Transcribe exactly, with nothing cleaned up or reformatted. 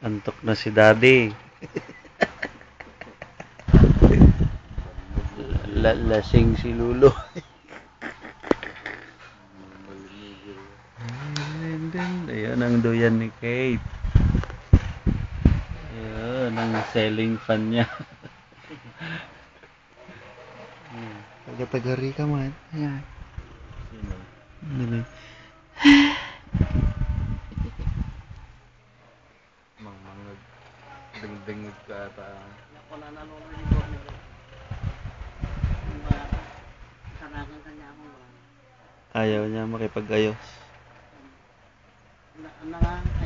Antok na si Daddy. La lasing si Lulo. Ayan ang duyan ni Kate. Ayan ang selling fan niya. Taga-tagari ka man. Ayan. Sino? Ano? Mang mangag. Dengdengag ka ata. Wala na nung report nito. Sanagan kanya ako. Ayaw niya makipag-ayos. Na, na nga.